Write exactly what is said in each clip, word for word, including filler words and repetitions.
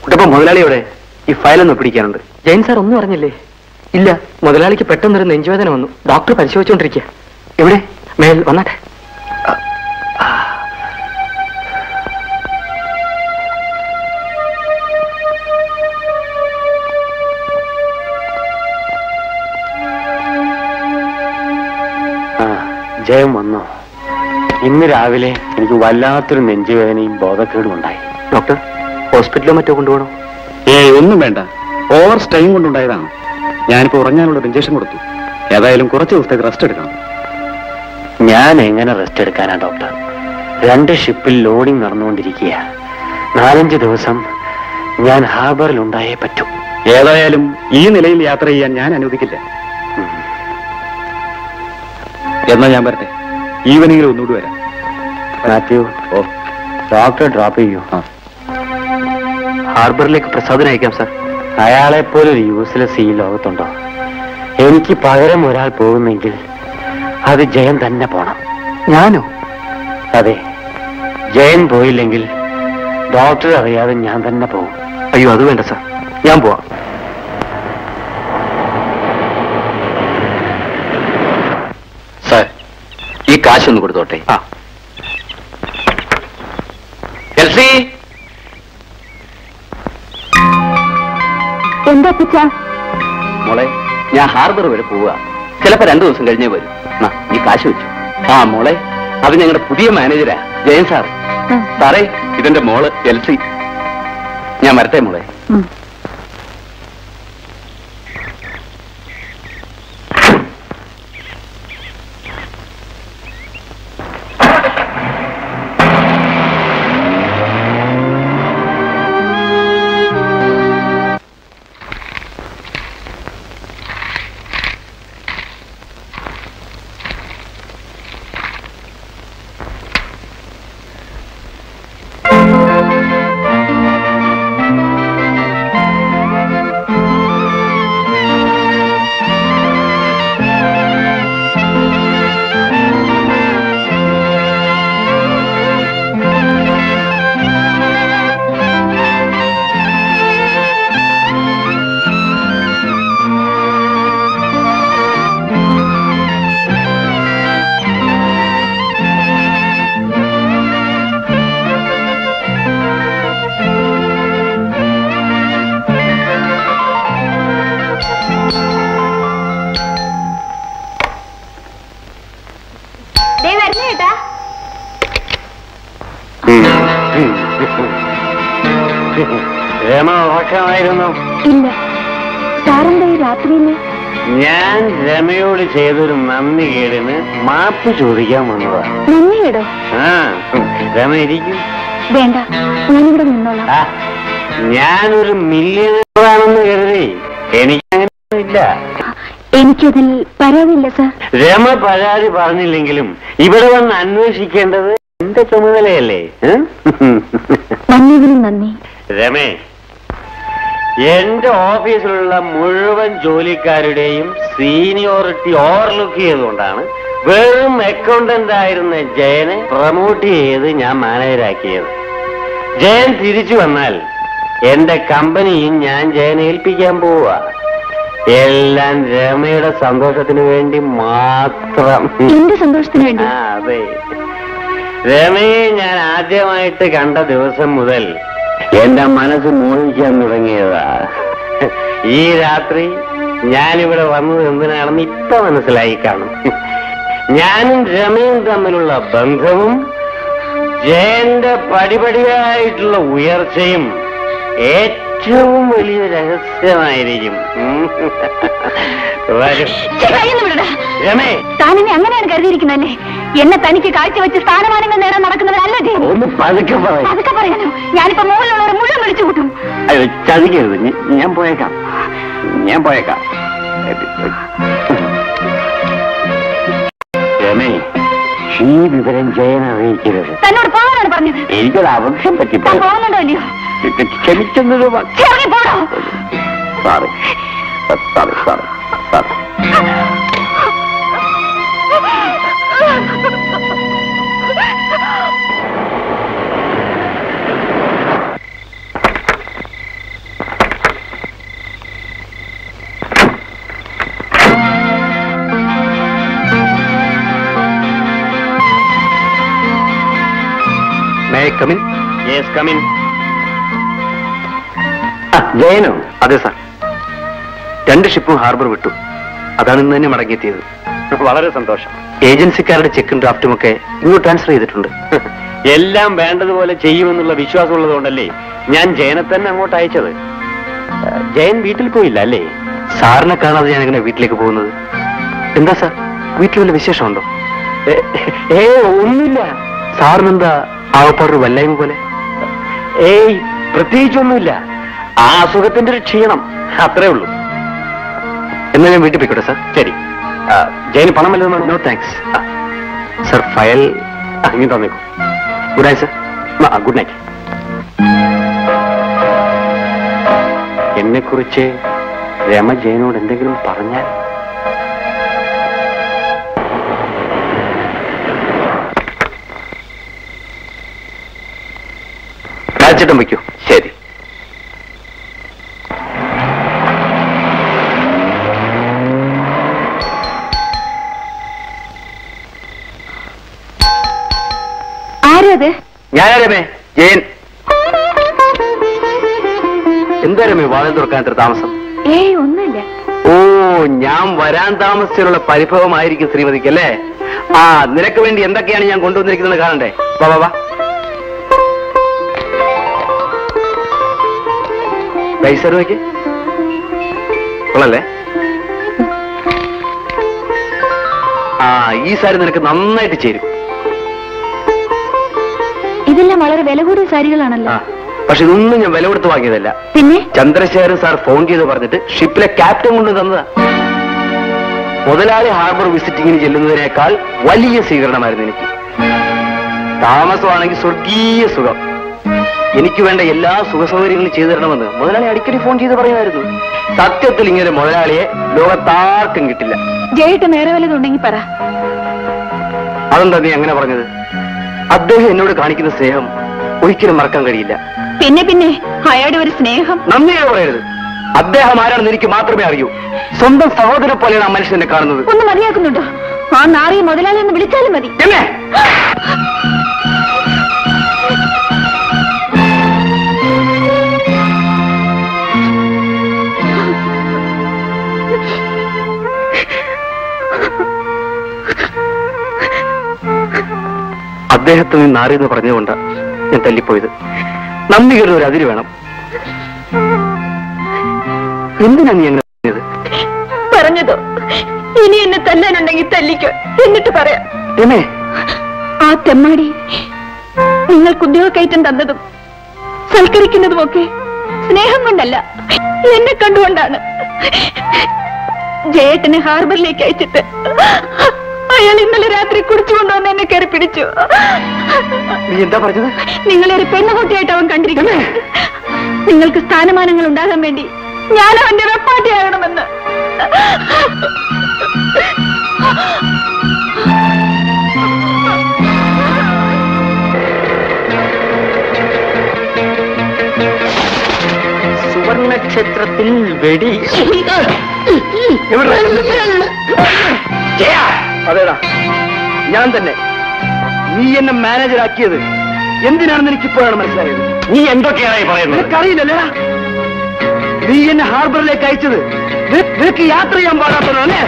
കുട്ടപ്പ മുതലാളിയോടെ ഈ ഫയലൊന്ന് പിടിക്കാനുണ്ട്. ജയൻ സാർ ഒന്നും അറിഞ്ഞില്ലേ? ഇല്ല, മുതലാളിക്ക് പെട്ടെന്നൊരു നെഞ്ചുവേദന വന്നു. ഡോക്ടർ പരിശോധിച്ചുകൊണ്ടിരിക്കുക. എവിടെ? മേൽ വന്നാട്ടെ. ജയം വന്നോ? ഇന്ന് രാവിലെ എനിക്ക് വല്ലാത്തൊരു നെഞ്ചുവേദനയും ബോധക്കേടും ഉണ്ടായി. ഡോക്ടർ, ഹോസ്പിറ്റലിലോ മറ്റോ കൊണ്ടുപോകണോ? ഏയ്, ഒന്നും വേണ്ട. ഓവർ സ്ട്രെയിൻ കൊണ്ടുണ്ടായതാണ്. ഞാനിപ്പോ ഉറങ്ങാനുള്ള ഇഞ്ചക്ഷൻ കൊടുത്തു. ഏതായാലും കുറച്ച് ദിവസത്തേക്ക് റെസ്റ്റ് എടുക്കണം. ഞാൻ എങ്ങനെ റെസ്റ്റ് എടുക്കാനാ ഡോക്ടർ? രണ്ട് ഷിപ്പിൽ ലോഡിംഗ് നടന്നുകൊണ്ടിരിക്കുക. നാലഞ്ച് ദിവസം ഞാൻ ഹാർബറിൽ ഉണ്ടായേ പറ്റൂ. ഏതായാലും ഈ നിലയിൽ യാത്ര ചെയ്യാൻ ഞാൻ അനുവദിക്കില്ല. എന്നാ ഞാൻ വരട്ടെ. ഈവനിങ്ങിൽ ഒന്നുകൂടി വരാം. മാത്യു, ഓ ഡോക്ടർ ഡ്രോപ്പ് ചെയ്യൂ. ഹാർബറിലേക്ക് പ്രസാദന അയക്കാം സാർ. അയാളെപ്പോലൊരു യൂസ്ലെസ് ഈ ലോകത്തുണ്ടോ? എനിക്ക് പകരം ഒരാൾ പോകുന്നെങ്കിൽ അത് ജയൻ തന്നെ പോണം. ഞാനോ? അതെ, ജയൻ പോയില്ലെങ്കിൽ ഡോക്ടർ അറിയാതെ ഞാൻ തന്നെ പോകും. അയ്യോ, അത് വേണ്ട സാർ, ഞാൻ പോവാം. സാർ, ഈ കാശൊന്ന് കൊടുത്തോട്ടെ. ആ, എൽസി. എന്താ പിച്ച? മോളെ, ഞാൻ ഹാർബർ വരെ പോവുക. ചിലപ്പോ രണ്ടു ദിവസം കഴിഞ്ഞേ വരും. ഈ കാശ് വെച്ചു. ആ മോളെ, അത് ഞങ്ങളുടെ പുതിയ മാനേജരാ, ജയൻ സാർ. സാറേ, ഇതെന്റെ മോള് എൽസി. ഞാൻ വരട്ടെ മോളെ. രമ ഉറക്കമായിരുന്നു? ഇല്ല. സാറെന്താ ഈ രാത്രിയില്? ഞാൻ രമയോട് ചെയ്തൊരു നന്ദി കേടിന് മാപ്പ് ചോദിക്കാൻ വന്നതാ. നന്ദി കേടോ? ആ, രമ ഇരിക്കും. വേണ്ട, ഞാനിവിടെ നിന്നോളാം. ഞാനൊരു മില്യണറാണെന്ന് കരുതി എനിക്കങ്ങനെയൊന്നുമില്ല. എനിക്കതിൽ പരാതിയില്ല സാർ. രമ പരാതി പറഞ്ഞില്ലെങ്കിലും ഇവിടെ വന്ന് അന്വേഷിക്കേണ്ടത് എന്റെ ചുമതലയല്ലേ? നന്ദിയിലും നന്ദി. രമേ, എന്റെ ഓഫീസിലുള്ള മുഴുവൻ ജോലിക്കാരുടെയും സീനിയോറിറ്റി ഓവർലുക്ക് ചെയ്തുകൊണ്ടാണ് വെറും അക്കൗണ്ടന്റ് ആയിരുന്ന ജയനെ പ്രൊമോട്ട് ചെയ്ത് ഞാൻ മാനേജരാക്കിയത്. ജയൻ തിരിച്ചു വന്നാൽ എന്റെ കമ്പനിയും ഞാൻ ജയനെ ഏൽപ്പിക്കാൻ പോവുക. എല്ലാം രമയുടെ സന്തോഷത്തിന് വേണ്ടി മാത്രം. എന്റെ സന്തോഷത്തിന് വേണ്ടി? ആ, അതെ. രമയെ ഞാൻ ആദ്യമായിട്ട് കണ്ട ദിവസം മുതൽ എന്റെ മനസ്സ് മോഹിക്കാൻ തുടങ്ങിയതാ. ഈ രാത്രി ഞാനിവിടെ വന്നത് എന്തിനാണെന്ന് ഇപ്പൊ മനസ്സിലായി കാണും. ഞാനും രമയും തമ്മിലുള്ള ബന്ധവും ജയന്റെ പടിപടിയായിട്ടുള്ള ഉയർച്ചയും ഏറ്റവും വലിയ രഹസ്യമായിരിക്കും. രമേ, താനെന്നെ അങ്ങനെയാണ് കരുതിയിരിക്കുന്നല്ലേ? എന്നെ തനിക്ക് കാഴ്ചവെച്ച് സ്ഥാനമാനങ്ങൾ നേടാൻ നടക്കുന്നവരല്ല ജയൻ. ഒന്ന് പതുക്കെ പറയാം. പതുക്കെ പറയാനോ? ഞാനിപ്പോ മുകളിലുള്ളവരെ മുഴുവൻ വിളിച്ചു കൂട്ടും. അയ്യോ, ചതിക്കരുത്. ഞാൻ പോയേക്കാം, ഞാൻ പോയേക്കാം. രമേ, ഈ വിവരം ജയൻ അറിയിക്കരുത്. തന്നോട് പോകാനാണ് പറഞ്ഞത്. എനിക്കൊരു അബദ്ധം പറ്റിപ്പോ. പോകുന്നുണ്ടോ ഇല്ലയോ? ക്ഷമിച്ചെന്നത് പോടോ. Sorry sorry sorry sorry come in? Yes come in. ജയനോ? അതെ സാർ. രണ്ട് ഷിപ്പും ഹാർബർ വിട്ടു. അതാണ് ഇന്ന് തന്നെ മടങ്ങിയെത്തിയത്. വളരെ സന്തോഷം. ഏജൻസിക്കാരുടെ ചെക്കും ഡ്രാഫ്റ്റും ഒക്കെ ഇങ്ങോട്ട് ട്രാൻസ്ഫർ ചെയ്തിട്ടുണ്ട്. എല്ലാം വേണ്ടതുപോലെ ചെയ്യുമെന്നുള്ള വിശ്വാസം ഉള്ളതുകൊണ്ടല്ലേ ഞാൻ ജയനെ തന്നെ അങ്ങോട്ട് അയച്ചത്. ജയൻ വീട്ടിൽ പോയില്ല അല്ലേ? സാറിനെ കാണാതെ ഞാൻ എങ്ങനെ വീട്ടിലേക്ക് പോകുന്നത്? എന്താ സാർ, വീട്ടിൽ വല്ല വിശേഷമുണ്ടോ? ഏ ഒന്നുമില്ല. സാറിനെന്താ ആവപ്പാടൊരു വല്ലായ്മ പോലെ? ഏയ് പ്രത്യേകിച്ചൊന്നുമില്ല. ആ അസുഖത്തിന്റെ ഒരു ക്ഷീണം, അത്രേ ഉള്ളൂ. എന്നാ ഞാൻ വീട്ടിൽ പോയിക്കോട്ടെ സാർ? ശരി. ജയന് പണം വല്ലതും വേണോ? No thanks. സാർ ഫയൽ അങ്ങനെ തന്നേക്കൂ. Good night sir. Good night. എന്നെ കുറിച്ച് രമ ജയനോട് എന്തെങ്കിലും പറഞ്ഞാൽ? രാജേട്ടൻ വയ്ക്കൂ. ശരി. ആരത്? ഞാനാ രമേ, ജയൻ. എന്താ രമേ വാതിൽ തുറക്കാൻ എത്ര താമസം? ഏയ് ഒന്നുമില്ല. ഓ, ഞാൻ വരാൻ താമസിച്ചുള്ള പരിഭവമായിരിക്കും ശ്രീമതിക്ക് അല്ലേ? ആ, നിനക്ക് വേണ്ടി എന്തൊക്കെയാണ് ഞാൻ കൊണ്ടുവന്നിരിക്കുന്നത് കാണണ്ടേ? വാ വാ വാ. പൈസ രൂപയ്ക്ക് കൊള്ളല്ലേ? ആ, ഈ സാരി നിനക്ക് നന്നായിട്ട് ചേരും. ഇതെല്ലാം വളരെ വില കൂടിയ സാരികളാണല്ലോ. ആ, പക്ഷെ ഇതൊന്നും ഞാൻ വില കൊടുത്ത് വാങ്ങിയതല്ല. പിന്നെ ചന്ദ്രശേഖരൻ സാർ ഫോൺ ചെയ്ത് പറഞ്ഞിട്ട് ഷിപ്പിലെ ക്യാപ്റ്റൻ കൊണ്ട് തന്നതാ. മുതലാളി ഹാർബർ വിസിറ്റിങ്ങിന് ചെല്ലുന്നതിനേക്കാൾ വലിയ സ്വീകരണമായിരുന്നു എനിക്ക്. താമസമാണെങ്കിൽ സ്വർഗീയ സുഖം. എനിക്ക് വേണ്ട എല്ലാ സുഖ സൗകര്യങ്ങളും ചെയ്തു തരണമെന്ന് മുതലാളി അടിക്കടി ഫോൺ ചെയ്ത് പറയുമായിരുന്നു. സത്യത്തിൽ ഇങ്ങനെ മുതലാളിയെ ലോകത്താർക്കും കിട്ടില്ല. ജയേട്ട നേരെ വല്ലതുണ്ടെങ്കിൽ പറ. അതെന്താ നീ അങ്ങനെ പറഞ്ഞത്? അദ്ദേഹം എന്നോട് കാണിക്കുന്ന സ്നേഹം ഒരിക്കലും മറക്കാൻ കഴിയില്ല. പിന്നെ പിന്നെ അയാളുടെ ഒരു സ്നേഹം. നന്ദിയാ പറയരുത്. അദ്ദേഹം ആരാണെന്ന് എനിക്ക് മാത്രമേ അറിയൂ. സ്വന്തം സഹോദരൻ പോലെയാണ് ആ മനുഷ്യനെ കാണുന്നത്. ഒന്ന് മതിയാക്കുന്നുണ്ടോ? ആ നാറിയെ മുതലാളി ഒന്ന് വിളിച്ചാലും മതി. എന്നെ അദ്ദേഹത്തിന് നാറിയെന്ന് പറഞ്ഞുകൊണ്ട് ഞാൻ തല്ലിപ്പോയത്. നന്ദി കരുത ഒരു അതിര് വേണം. എന്തിനാ നീ അങ്ങനെ പറഞ്ഞത്? പറഞ്ഞതോ ഇനി എന്നെ തല്ലാനുണ്ടെങ്കിൽ തല്ലിക്കോ, എന്നിട്ട് പറയാം. രമേ, ആ തെമ്മാടി നിങ്ങൾക്ക് ഉദ്യോഗക്കയറ്റം തന്നതും സൽക്കരിക്കുന്നതും ഒക്കെ സ്നേഹം കൊണ്ടല്ല, എന്നെ കണ്ടുകൊണ്ടാണ്. ജയേട്ടനെ ഹാർബറിലേക്ക് അയച്ചിട്ട് അയാൾ ഇന്നലെ രാത്രി കുടിച്ചുകൊണ്ടുവന്ന് എന്നെ കയറി പിടിച്ചു. നീ എന്താ പറഞ്ഞത്? നിങ്ങളൊരു പെണ്ണുകുട്ടിയായിട്ട് അവൻ കണ്ടിരിക്കുന്നു. നിങ്ങൾക്ക് സ്ഥാനമാനങ്ങൾ ഉണ്ടാകാൻ വേണ്ടി ഞാൻ അവന്റെ വെപ്പാട്ടിയാകണമെന്ന്. സുവർണക്ഷേത്രത്തിൽ വെടി. അതേടാ, ഞാൻ തന്നെ. നീ എന്നെ മാനേജറാക്കിയത് എന്തിനാണെന്ന് എനിക്കിപ്പോഴാണ് മനസ്സിലായത്. നീ എന്തൊക്കെയാണ് പറയുന്നത്? എനിക്കറിയില്ലല്ലേ. നീ എന്നെ ഹാർബറിലേക്ക് അയച്ചത് നിനക്ക് യാത്ര ചെയ്യാൻ പാടാത്തല്ലേ?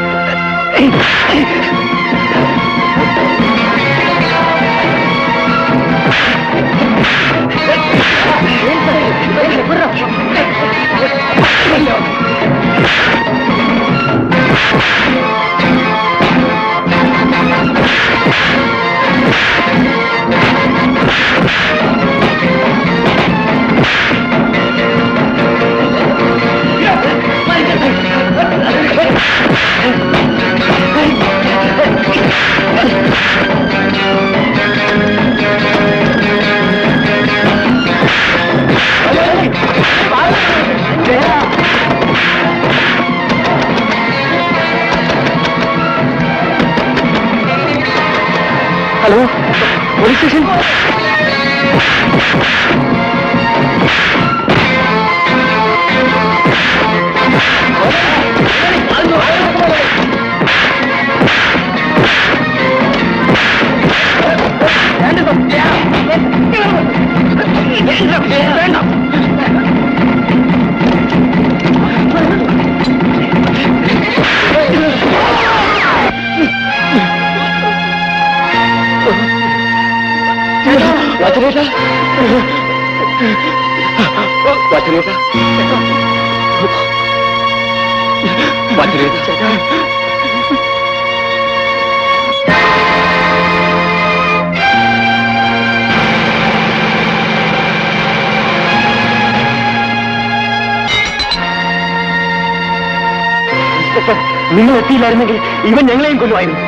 Hello, police station. വച്ചനേട്ടാ വച്ചനേട്ടാ വച്ചനേട്ടാ നിങ്ങൾ എത്തിയില്ലായിരുന്നെങ്കിൽ ഇവൻ ഞങ്ങളെയും കൊല്ലുമായിരുന്നു.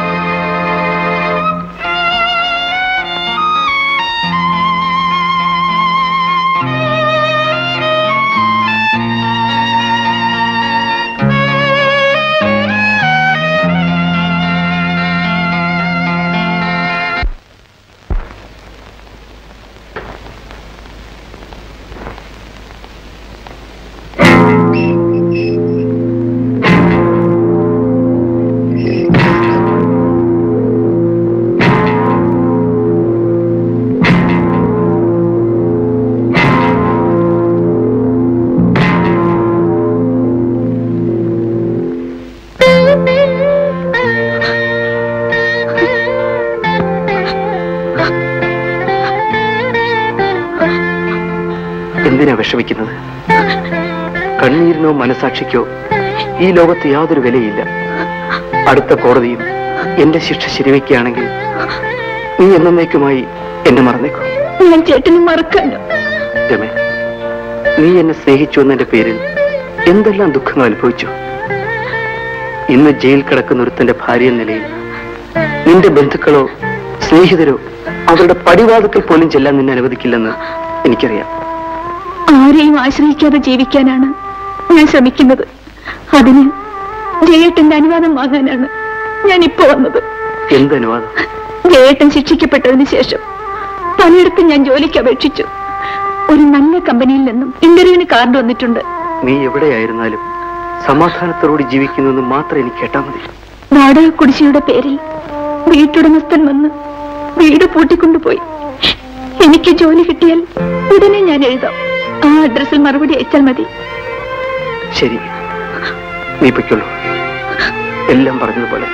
എന്തിനാ വിഷമിക്കുന്നത്? കണ്ണീരിനോ മനസാക്ഷിക്കോ ഈ ലോകത്ത് യാതൊരു വിലയില്ല. അടുത്ത കോടതിയും എന്റെ ശിക്ഷ ശരിവെക്കുകയാണെങ്കിൽ നീ എന്നേക്കുമായി എന്നെ മറന്നേക്കൂ. ഞാൻ ചേട്ടനും മറക്കണ്ട. രമേ, നീ എന്നെ സ്നേഹിച്ചു എന്നതിന്റെ പേരിൽ എന്തെല്ലാം ദുഃഖങ്ങൾ അനുഭവിച്ചു. ഇന്ന് ജയിൽ കിടക്കുന്ന ഒരുത്തന്റെ ഭാര്യ എന്ന നിലയിൽ നിന്റെ ബന്ധുക്കളോ സ്നേഹിതരോ അവരുടെ പടിവാതിക്കൽ പോലും ചെല്ലാൻ നിന്നെ അനുവദിക്കില്ലെന്ന് എനിക്കറിയാം. ആരെയും ആശ്രയിക്കാതെ ജീവിക്കാനാണ് ഞാൻ ശ്രമിക്കുന്നത്. അതിന് ജയേട്ടന്റെ അനുവാദം വാങ്ങാനാണ് ഞാൻ ഇപ്പോ വന്നത്. എന്ത് അനുവാദം? ജയേട്ടൻ ശിക്ഷിക്കപ്പെട്ടതിന് ശേഷം പലയിടത്തും ഞാൻ ജോലിക്ക് അപേക്ഷിച്ചു. ഒരു നല്ല കമ്പനിയിൽ നിന്നും ഇന്റർവ്യൂവിന് കാർഡ് വന്നിട്ടുണ്ട്. നീ എവിടെയായിരുന്നാലും സമാധാനത്തോടെ ജീവിക്കുന്നുവെന്ന് മാത്രം എനിക്ക് കേട്ടാ മതി. വാടക കുടിശ്ശിയുടെ പേരിൽ വീട്ടുടമസ്ഥൻ വന്ന് വീട് പൂട്ടിക്കൊണ്ടുപോയി. എനിക്ക് ജോലി കിട്ടിയാൽ ഉടനെ ഞാൻ എഴുതാം. ആ അഡ്രസ്സിൽ മറുപടി അയച്ചാൽ മതി. ശരി, നീ പൊയ്ക്കൊള്ളൂ. എല്ലാം പറഞ്ഞതുപോലെ.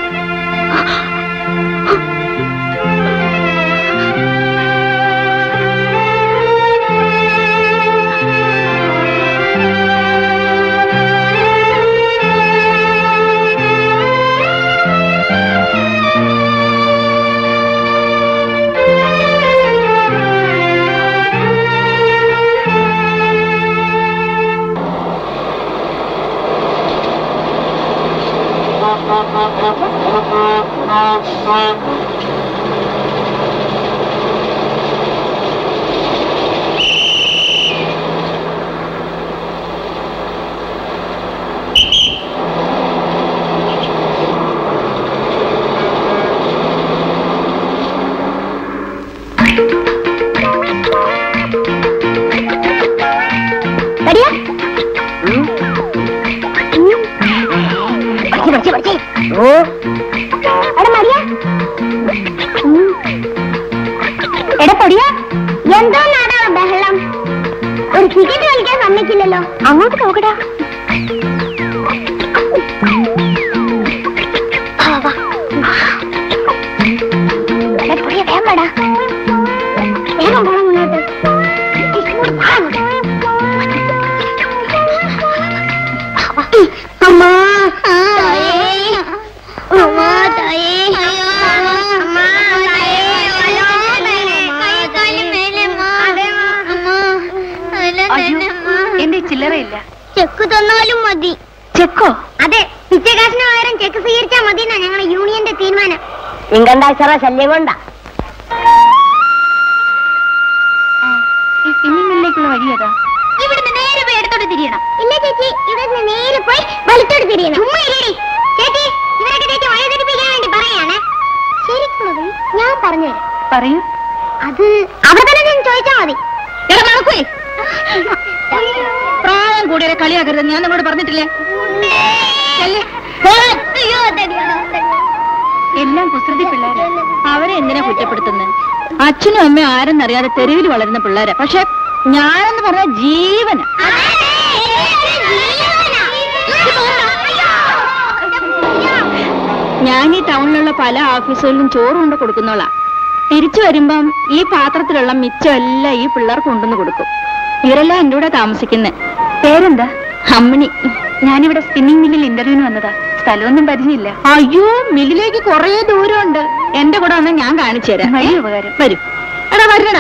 അങ്ങോട്ട് നോക്കടാ. വേമ്പടാ, വേഗം പോണം മുന്നോട്ട്. അമ്മ എന്റെ ചില്ലറയില്ല. ചെക്ക് തന്നാലും മതി. ചെക്കോ? അതെ, പിച്ചക്കാശിന് പകരം ചെക്ക് സ്വീകരിച്ചാൽ മതി എന്നാ ഞങ്ങളുടെ യൂണിയന്റെ തീരുമാനം. നിങ്ങണ്ടാഴ്ച ശല്യം കൊണ്ടാ. സിനിമയിലേക്കുള്ള വഴി ഏതാ? ഇവിടുന്ന് നേരെ പോയി ഇടത്തോട്ട് തിരിയണം. ഇല്ല ചേച്ചി, ഇവിടുന്ന് നേരെ പോയി വലത്തോട്ട് തിരിയണം. ചുമ്മാ ഇല്ലേ ചേച്ചി, ഇവരൊക്കെ ചേച്ചി വഴി തിരിപ്പിക്കാൻ വേണ്ടി പറയാണ്. ശരിക്കുള്ളത് ഞാൻ പറഞ്ഞുതരാം. പറയൂ. അത് അവിടെ തന്നെ ഞാൻ ചോദിച്ചാൽ മതി. പ്രായം കൂടിയ കളിയാക്കരുത്, ഞാൻ നിങ്ങളോട് പറഞ്ഞിട്ടില്ലേ? എല്ലാം കുസൃതി പിള്ളേരെ, അവരെ എന്തിനാ കുറ്റപ്പെടുത്തുന്നത്? അച്ഛനും അമ്മയും ആരെന്നറിയാതെ തെരുവിൽ വളരുന്ന പിള്ളേരെ. പക്ഷെ ഞാനെന്ന് പറഞ്ഞ ജീവന. ഞാൻ ഈ ടൗണിലുള്ള പല ഓഫീസുകളിലും ചോറ് കൊണ്ട് കൊടുക്കുന്നോളാ. തിരിച്ചു വരുമ്പം ഈ പാത്രത്തിലുള്ള മിച്ചം എല്ലാം ഈ പിള്ളേർക്ക് കൊണ്ടുവന്ന് കൊടുക്കും. ഇവരെല്ലാം എന്റെ കൂടെ താമസിക്കുന്നത്. പേരെന്താ? അമ്മിണി. ഞാനിവിടെ സ്പിന്നിങ് മില്ലിൽ ഇന്റർവ്യൂവിന് വന്നതാ. സ്ഥലമൊന്നും പരിചയമില്ല. അയ്യോ, മില്ലിലേക്ക് കുറെ ദൂരമുണ്ട്. എന്റെ കൂടെ വന്നാൽ ഞാൻ കാണിച്ചു തരാം. വലിയ ഉപകാരം. വരും. എടാ വരണടാ.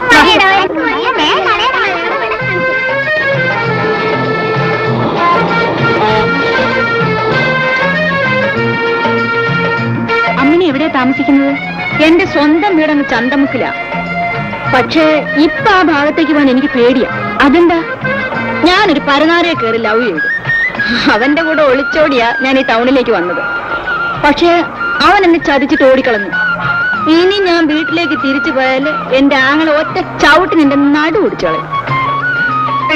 അമ്മിണി എവിടെയാ താമസിക്കുന്നത്? എന്റെ സ്വന്തം വീടങ്ങ് ചന്തമുക്കിലാ. പക്ഷേ ഇപ്പൊ ആ ഭാഗത്തേക്ക് പോകാൻ എനിക്ക് പേടിയാ. അതെന്താ? ഞാനൊരു പരനാരയെ കയറി ലവ് ചെയ്തു. അവന്റെ കൂടെ ഒളിച്ചോടിയാ ഞാൻ ഈ ടൗണിലേക്ക് വന്നത്. പക്ഷേ അവൻ എന്നെ ചതിച്ചിട്ട് ഓടിക്കളഞ്ഞു. ഇനി ഞാൻ വീട്ടിലേക്ക് തിരിച്ചു പോയാൽ എന്റെ ആങ്ങളെ ഒറ്റ ചവിട്ടി നിന്റെ നടു ഓടിച്ചോളെ.